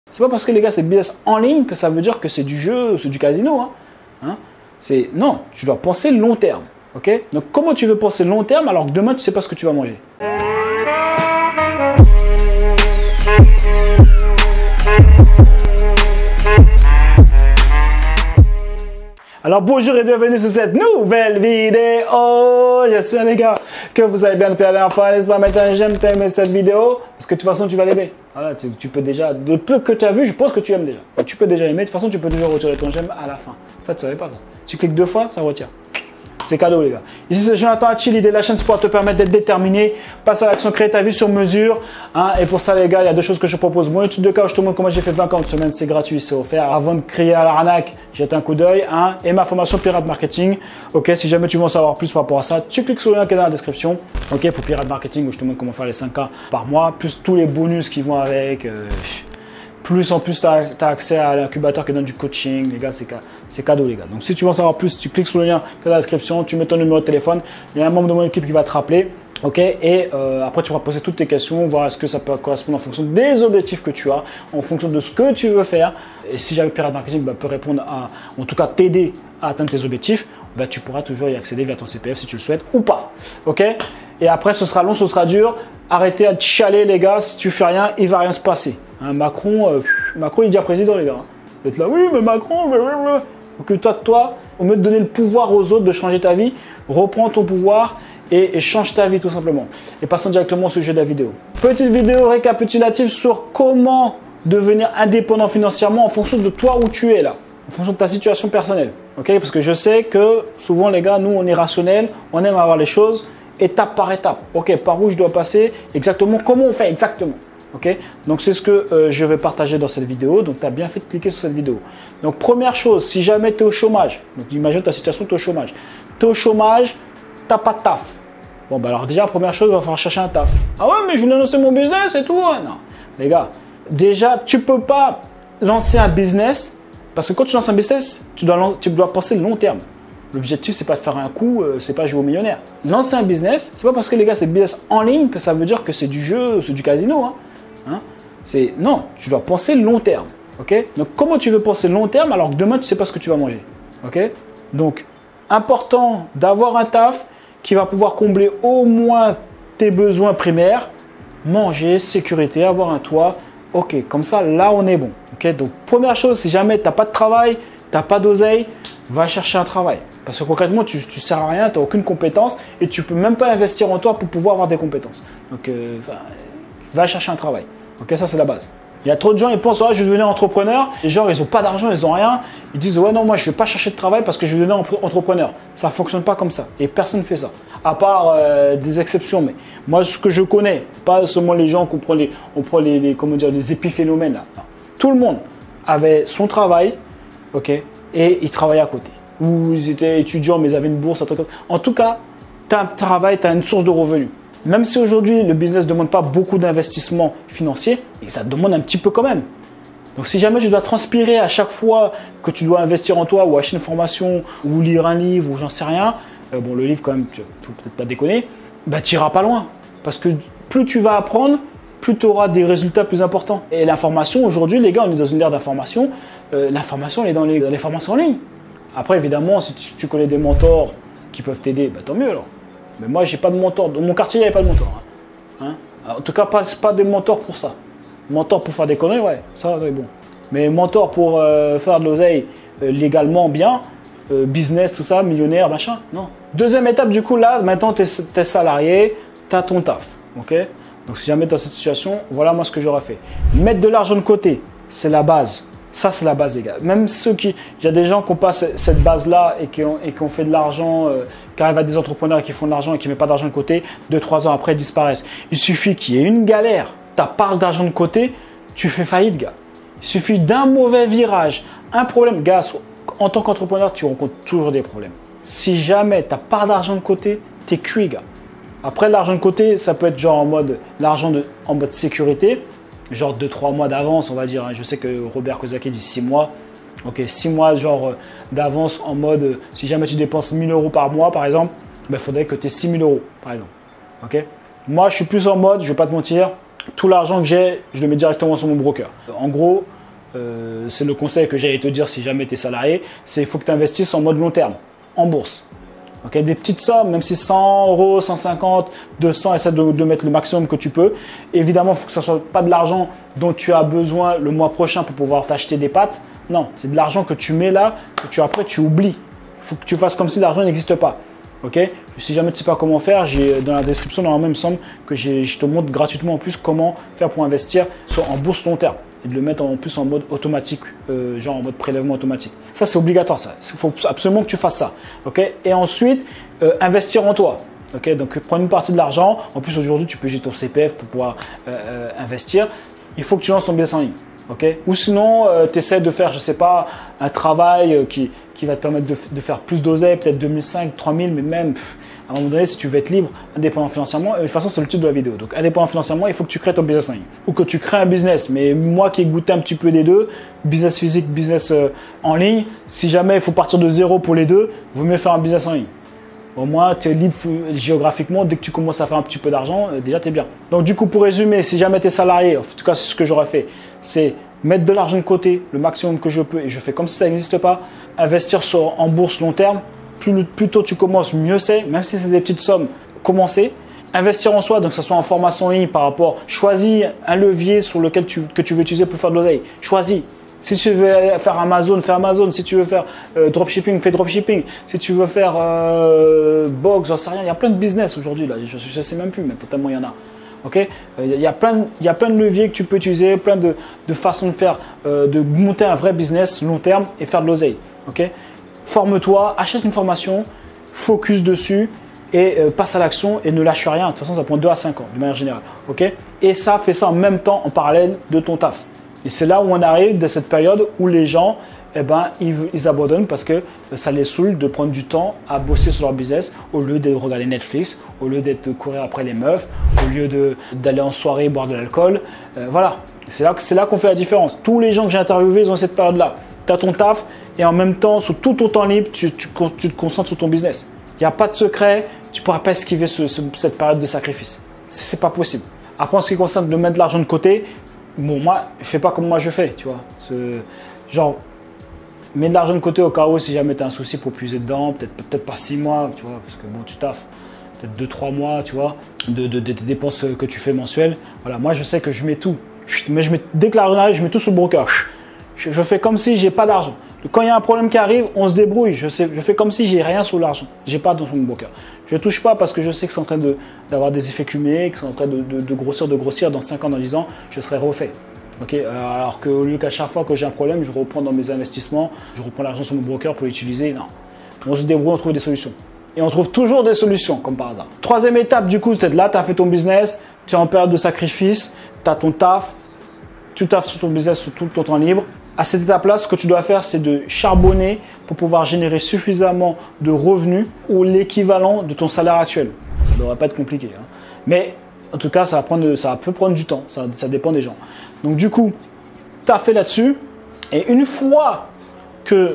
C'est pas parce que les gars c'est business en ligne que ça veut dire que c'est du jeu, c'est du casino. Non, tu dois penser long terme. Ok? Donc comment tu veux penser long terme alors que demain tu sais pas ce que tu vas manger? Alors bonjour et bienvenue sur cette nouvelle vidéo. J'espère les gars que vous avez bien depuis la dernière fois. N'hésite pas à mettre un j'aime, t'aimes cette vidéo parce que de toute façon tu vas l'aimer. Voilà, tu peux déjà, de peu que tu as vu, je pense que tu aimes déjà. Tu peux déjà aimer, de toute façon tu peux toujours retirer ton j'aime à la fin. En fait tu savais pas ça. Tu cliques 2 fois, ça retire. C'est cadeau les gars. Ici c'est Jonathan Hachi, l'idée de la chaîne c'est pour te permettre d'être déterminé, passer à l'action, créer ta vie sur mesure. Et pour ça les gars, il y a 2 choses que je propose. Mon étude de cas où je te montre comment j'ai fait 20 ans de semaine, c'est gratuit, c'est offert. Avant de crier à l'arnaque, jette un coup d'œil. Et ma formation Pirate Marketing. Ok, si jamais tu veux en savoir plus par rapport à ça, tu cliques sur le lien qui est dans la description. Ok, pour Pirate Marketing où je te montre comment faire les 5K par mois, plus tous les bonus qui vont avec. Plus en plus, tu as accès à l'incubateur qui donne du coaching. Les gars, c'est cadeau, les gars. Donc, si tu veux en savoir plus, tu cliques sur le lien qui est dans la description, tu mets ton numéro de téléphone. Il y a un membre de mon équipe qui va te rappeler. Ok, et après, tu pourras poser toutes tes questions, voir est-ce que ça peut correspondre en fonction des objectifs que tu as, en fonction de ce que tu veux faire. Et si jamais Pirate Marketing peut répondre à, en tout cas, t'aider à atteindre tes objectifs, tu pourras toujours y accéder via ton CPF si tu le souhaites ou pas. Ok, et après, ce sera long, ce sera dur. Arrêtez à te chialer, les gars. Si tu fais rien, il va rien se passer. Macron, il est déjà président, les gars. Vous êtes là, oui, mais Macron, occupe-toi de toi. Au lieu de donner le pouvoir aux autres de changer ta vie, reprends ton pouvoir et change ta vie tout simplement. Et passons directement au sujet de la vidéo. Petite vidéo récapitulative sur comment devenir indépendant financièrement en fonction de toi où tu es là, en fonction de ta situation personnelle. Ok, parce que je sais que souvent, les gars, nous, on est rationnel, on aime avoir les choses étape par étape. Ok, par où je dois passer exactement, comment on fait exactement. Ok, donc c'est ce que je vais partager dans cette vidéo. Donc tu as bien fait de cliquer sur cette vidéo. Donc première chose, si jamais tu es au chômage, donc imagine ta situation, tu es au chômage. Tu es au chômage, tu n'as pas de taf. Bon, alors déjà, première chose, il va falloir chercher un taf. Ah ouais, mais je voulais lancer mon business et tout. Non, les gars, déjà, tu ne peux pas lancer un business parce que quand tu lances un business, tu dois penser long terme. L'objectif, c'est pas de faire un coup, c'est pas jouer au millionnaire. Lancer un business, c'est pas parce que les gars, c'est business en ligne que ça veut dire que c'est du jeu, c'est du casino. Non, tu dois penser long terme. Ok, donc comment tu veux penser long terme alors que demain tu sais pas ce que tu vas manger. Ok, donc important d'avoir un taf qui va pouvoir combler au moins tes besoins primaires, manger, sécurité, avoir un toit. Ok, comme ça là on est bon. Ok, donc première chose, si jamais tu n'as pas de travail, tu n'as pas d'oseille, va chercher un travail. Parce que concrètement, tu ne sers à rien, tu n'as aucune compétence et tu ne peux même pas investir en toi pour pouvoir avoir des compétences. Donc, va chercher un travail. Ok, ça c'est la base. Il y a trop de gens, ils pensent, je vais devenir entrepreneur. Les gens, ils n'ont pas d'argent, ils n'ont rien. Ils disent, ouais, non, moi, je ne vais pas chercher de travail parce que je vais devenir entrepreneur. Ça ne fonctionne pas comme ça. Et personne ne fait ça. À part des exceptions. Mais moi, ce que je connais, pas seulement les gens qu'on prend les épiphénomènes. Là. Non. Tout le monde avait son travail, ok, et ils travaillaient à côté. Ou ils étaient étudiants, mais ils avaient une bourse. En tout cas, tu as un travail, tu as une source de revenus. Même si aujourd'hui, le business ne demande pas beaucoup d'investissement financier, et ça te demande un petit peu quand même. Donc, si jamais tu dois transpirer à chaque fois que tu dois investir en toi ou acheter une formation ou lire un livre ou j'en sais rien, bon, le livre quand même, il ne faut peut-être pas déconner, tu n'iras pas loin. Parce que plus tu vas apprendre, plus tu auras des résultats plus importants. Et l'information, aujourd'hui, les gars, on est dans une ère d'information. L'information, elle est dans les formations en ligne. Après, évidemment, si tu connais des mentors qui peuvent t'aider, tant mieux alors. Mais moi, j'ai pas de mentor. Dans mon quartier, il n'y avait pas de mentor. En tout cas, pas de mentor pour ça. Mentor pour faire des conneries, ouais, ça c'est bon. Mais mentor pour faire de l'oseille légalement bien, business, tout ça, millionnaire, machin, non. Deuxième étape, du coup, là, maintenant, tu es salarié, tu as ton taf. Ok. Donc, si jamais tu es dans cette situation, voilà moi ce que j'aurais fait. Mettre de l'argent de côté, c'est la base. Ça, c'est la base, les gars. Même il y a des gens qui ont pas cette base-là et qui ont fait de l'argent, qui arrivent à des entrepreneurs qui font de l'argent et qui ne mettent pas d'argent de côté, 2-3 ans après, ils disparaissent. Il suffit qu'il y ait une galère, tu n'as pas d'argent de côté, tu fais faillite, gars. Il suffit d'un mauvais virage, un problème. Gars, en tant qu'entrepreneur, tu rencontres toujours des problèmes. Si jamais tu n'as pas d'argent de côté, tu es cuit, gars. Après, l'argent de côté, ça peut être genre en mode sécurité. Genre 2-3 mois d'avance, on va dire. Je sais que Robert Kiyosaki dit 6 mois. Ok, 6 mois genre d'avance en mode, si jamais tu dépenses 1000 € par mois, par exemple, il faudrait que tu aies 6000 €, par exemple. Ok. Moi, je suis plus en mode, je ne vais pas te mentir, tout l'argent que j'ai, je le mets directement sur mon broker. En gros, c'est le conseil que j'allais te dire si jamais tu es salarié, c'est il faut que tu investisses en mode long terme, en bourse. Okay, des petites sommes, même si 100 €, 150, 200, essaie de mettre le maximum que tu peux. Évidemment, il faut que ce ne soit pas de l'argent dont tu as besoin le mois prochain pour pouvoir t'acheter des pâtes. Non, c'est de l'argent que tu mets là, que après tu oublies. Il faut que tu fasses comme si l'argent n'existe pas. Okay, si jamais tu ne sais pas comment faire, dans la description, normalement, il me semble que je te montre gratuitement en plus comment faire pour investir en bourse long terme. Et de le mettre en plus en mode automatique, genre en mode prélèvement automatique. Ça, c'est obligatoire, ça. Il faut absolument que tu fasses ça. Okay, et ensuite, investir en toi. Okay, donc, prendre une partie de l'argent. En plus, aujourd'hui, tu peux utiliser ton CPF pour pouvoir investir. Il faut que tu lances ton business en ligne. Okay, ou sinon, tu essaies de faire, je ne sais pas, un travail qui va te permettre de faire plus d'oseille, peut-être 2005, 3000, mais même… à un moment donné, si tu veux être libre, indépendant financièrement, de toute façon, c'est le titre de la vidéo. Donc, indépendant financièrement, il faut que tu crées ton business en ligne. Ou que tu crées un business. Mais moi qui ai goûté un petit peu des deux, business physique, business en ligne, si jamais il faut partir de zéro pour les deux, il vaut mieux faire un business en ligne. Au moins, tu es libre géographiquement. Dès que tu commences à faire un petit peu d'argent, déjà, tu es bien. Donc, du coup, pour résumer, si jamais tu es salarié, en tout cas, c'est ce que j'aurais fait, c'est mettre de l'argent de côté, le maximum que je peux, et je fais comme si ça n'existe pas. Investir en bourse long terme. Plus tôt tu commences, mieux c'est. Même si c'est des petites sommes, commencer. Investir en soi, donc que ce soit en formation en ligne par rapport. Choisis un levier sur lequel que tu veux utiliser pour faire de l'oseille. Choisis. Si tu veux faire Amazon, fais Amazon. Si tu veux faire dropshipping, fais dropshipping. Si tu veux faire box, j'en sais rien. Il y a plein de business aujourd'hui. Je ne sais même plus, mais totalement il y en a. Okay, il y a plein de leviers que tu peux utiliser, plein de façons de faire, de monter un vrai business long terme et faire de l'oseille. Okay? Forme-toi, achète une formation, focus dessus et passe à l'action et ne lâche rien. De toute façon, ça prend 2 à 5 ans de manière générale. Okay? Et ça, fais ça en même temps, en parallèle de ton taf. Et c'est là où on arrive de cette période où les gens, ils abandonnent parce que ça les saoule de prendre du temps à bosser sur leur business au lieu de regarder Netflix, au lieu d'être courir après les meufs, au lieu d'aller en soirée boire de l'alcool. Voilà, c'est là qu'on fait la différence. Tous les gens que j'ai interviewés, ils ont cette période-là. Tu as ton taf et en même temps, sur tout ton temps libre, tu te concentres sur ton business. Il n'y a pas de secret, tu ne pourras pas esquiver cette période de sacrifice. Ce n'est pas possible. Après, en ce qui concerne de mettre de l'argent de côté, bon, moi, je ne fais pas comme moi je fais, tu vois. Genre, mets de l'argent de côté au cas où si jamais tu as un souci pour puiser dedans, peut-être pas 6 mois, tu vois, parce que bon, tu taffes, peut-être 2-3 mois, tu vois, de tes dépenses que tu fais mensuelles. Voilà, moi, je sais que je mets tout. Mais dès que l'argent arrive, je mets tout sur le broker. Je fais comme si j'ai pas d'argent. Quand il y a un problème qui arrive, on se débrouille. Je fais comme si j'ai rien sur l'argent. J'ai pas dans mon broker. Je touche pas parce que je sais que c'est en train d'avoir des effets cumulés, que c'est en train de grossir. Dans 5 ans, dans 10 ans, je serai refait. Okay, alors qu'au lieu qu'à chaque fois que j'ai un problème, je reprends dans mes investissements, je reprends l'argent sur mon broker pour l'utiliser. Non. On se débrouille, on trouve des solutions. Et on trouve toujours des solutions, comme par hasard. Troisième étape, du coup, c'est là, tu as fait ton business, tu es en période de sacrifice, tu as ton taf, tu taffes sur ton business sur tout ton temps libre. À cette étape-là, ce que tu dois faire, c'est de charbonner pour pouvoir générer suffisamment de revenus ou l'équivalent de ton salaire actuel. Ça ne devrait pas être compliqué. Hein. Mais en tout cas, ça peut prendre du temps. Ça dépend des gens. Donc du coup, tu as fait là-dessus. Et une fois que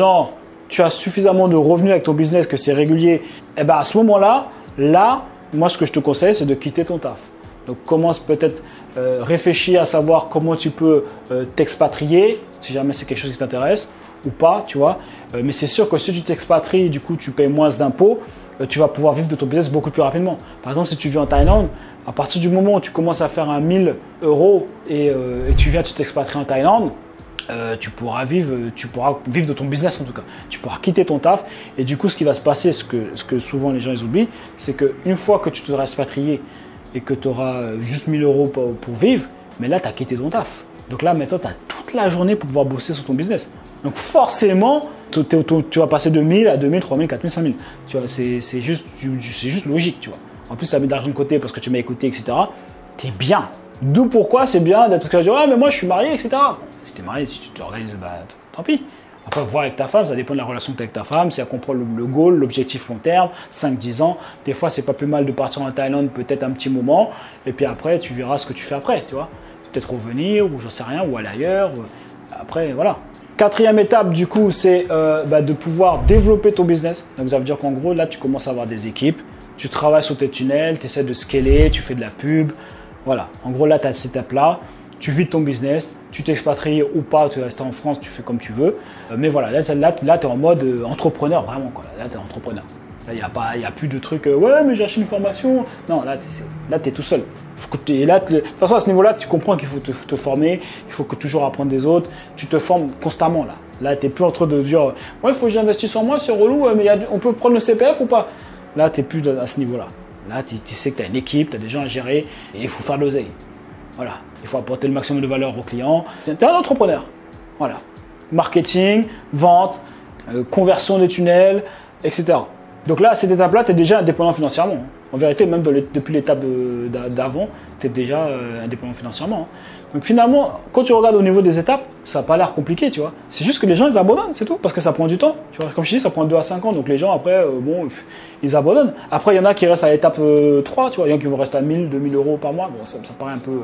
tu as suffisamment de revenus avec ton business, que c'est régulier, et ben à ce moment-là, moi, ce que je te conseille, c'est de quitter ton taf. Donc commence peut-être réfléchir à savoir comment tu peux t'expatrier, si jamais c'est quelque chose qui t'intéresse ou pas, tu vois. Mais c'est sûr que si tu t'expatries, du coup tu payes moins d'impôts, tu vas pouvoir vivre de ton business beaucoup plus rapidement. Par exemple, si tu vis en Thaïlande, à partir du moment où tu commences à faire 1000 € et tu t'expatrier en Thaïlande, tu pourras vivre de ton business en tout cas. Tu pourras quitter ton taf et du coup ce qui va se passer, ce que souvent les gens ils oublient, c'est qu'une fois que tu te seras expatrié et que tu auras juste 1000 € pour vivre, mais là tu as quitté ton taf. Donc là maintenant tu as toute la journée pour pouvoir bosser sur ton business. Donc forcément tu vas passer de 1000 à 2000, 3000, 4000, 5000. Tu vois, c'est juste logique, tu vois. En plus ça met de l'argent de côté parce que tu m'as écouté, etc. Tu es bien. D'où pourquoi c'est bien d'être parce que ah mais moi je suis marié, etc. Si tu es marié, si tu t'organises, bah tant pis. Après, voir avec ta femme, ça dépend de la relation que tu as avec ta femme, si elle comprend le goal, l'objectif long terme, 5-10 ans. Des fois, c'est pas plus mal de partir en Thaïlande peut-être un petit moment, et puis après, tu verras ce que tu fais après, tu vois. Peut-être revenir, ou j'en sais rien, ou aller ailleurs. Après, voilà. Quatrième étape, du coup, c'est de pouvoir développer ton business. Donc, ça veut dire qu'en gros, là, tu commences à avoir des équipes, tu travailles sur tes tunnels, tu essaies de scaler, tu fais de la pub, Voilà, en gros là, tu as cette étape-là, tu vides ton business, tu t'expatries ou pas, tu restes en France, tu fais comme tu veux. Mais voilà, là tu es en mode entrepreneur, vraiment. Quoi. Là, tu es entrepreneur. Là, il n'y a plus de trucs, ouais, mais j'ai acheté une formation. Non, là, tu es tout seul. De toute façon, à ce niveau-là, tu comprends qu'il faut te former, il faut toujours apprendre des autres. Tu te formes constamment là. Là, tu n'es plus en train de dire, ouais, il faut que j'investisse en moi, c'est relou, mais on peut prendre le CPF ou pas? Là, tu n'es plus à ce niveau-là. Là, tu sais que tu as une équipe, tu as des gens à gérer et il faut faire de l'oseille. Voilà, il faut apporter le maximum de valeur aux clients. Tu es un entrepreneur. Voilà. Marketing, vente, conversion des tunnels, etc. Donc là, à cette étape-là, tu es déjà indépendant financièrement. En vérité, même depuis l'étape d'avant, tu es déjà indépendant financièrement. Donc finalement, quand tu regardes au niveau des étapes, ça n'a pas l'air compliqué, tu vois. C'est juste que les gens, ils abandonnent, c'est tout. Parce que ça prend du temps. Tu vois, comme je dis, ça prend 2 à 5 ans. Donc les gens, après, bon, ils abandonnent. Après, il y en a qui restent à l'étape 3, tu vois. Il y en a qui vont rester à 1000, 2000 euros par mois. Bon, ça paraît un peu...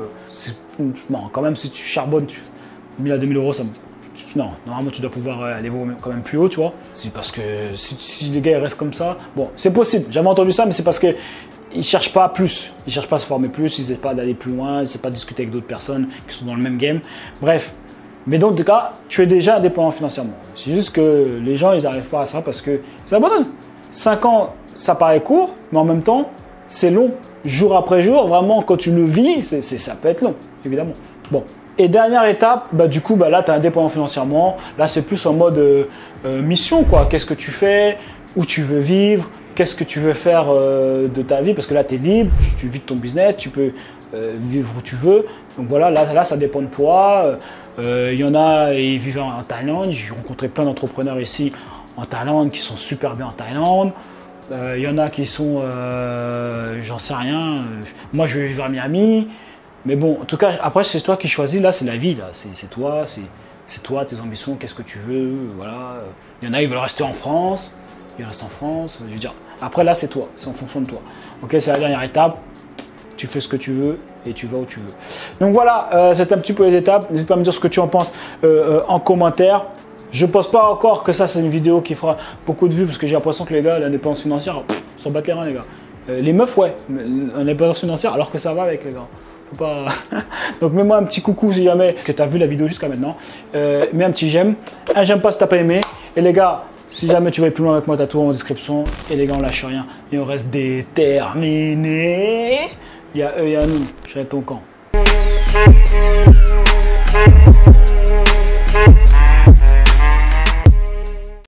bon, quand même, si tu charbonnes, 1000 à 2000 euros, ça... Non, normalement tu dois pouvoir aller quand même plus haut, tu vois. C'est parce que si les gars ils restent comme ça, bon, c'est possible. J'avais entendu ça, mais c'est parce que ils cherchent pas plus, ils cherchent pas à se former plus, ils essaient pas d'aller plus loin, ils essaient pas de discuter avec d'autres personnes qui sont dans le même game. Bref, mais dans tout cas, tu es déjà indépendant financièrement. C'est juste que les gens ils n'arrivent pas à ça parce que ils abandonnent. 5 ans, ça paraît court, mais en même temps, c'est long. Jour après jour, vraiment, quand tu le vis, ça peut être long, évidemment. Bon. Et dernière étape, du coup, là, tu es indépendant financièrement. Là, c'est plus en mode mission, quoi. Qu'est-ce que tu fais? Où tu veux vivre? Qu'est-ce que tu veux faire de ta vie? Parce que là, tu es libre, tu vis de ton business, tu peux vivre où tu veux. Donc voilà, là, ça dépend de toi. Il y en a, ils vivent en Thaïlande. J'ai rencontré plein d'entrepreneurs ici en Thaïlande qui sont super bien en Thaïlande. Il y en a qui sont, j'en sais rien. Moi, je vais vivre à Miami. Mais bon, en tout cas, après, c'est toi qui choisis. Là, c'est la vie. Là, c'est toi, tes ambitions, qu'est-ce que tu veux. Voilà. Il y en a, ils veulent rester en France. Ils restent en France. Je veux dire, après, là, c'est toi. C'est en fonction de toi. Ok, c'est la dernière étape. Tu fais ce que tu veux et tu vas où tu veux. Donc voilà, c'est un petit peu les étapes. N'hésite pas à me dire ce que tu en penses en commentaire. Je ne pense pas encore que ça, c'est une vidéo qui fera beaucoup de vues parce que j'ai l'impression que les gars, l'indépendance financière, s'en battent les reins, les gars. Les meufs, ouais, l'indépendance financière, alors que ça va avec les gars. Pas... Donc mets-moi un petit coucou si jamais que tu as vu la vidéo jusqu'à maintenant. Mets un petit j'aime. Un j'aime pas si tu n'as pas aimé. Et les gars, si jamais tu veux aller plus loin avec moi, tu as tout en description. Et les gars, on lâche rien. Et on reste déterminés. Il y a eux, il y a nous. Je suis à ton camp.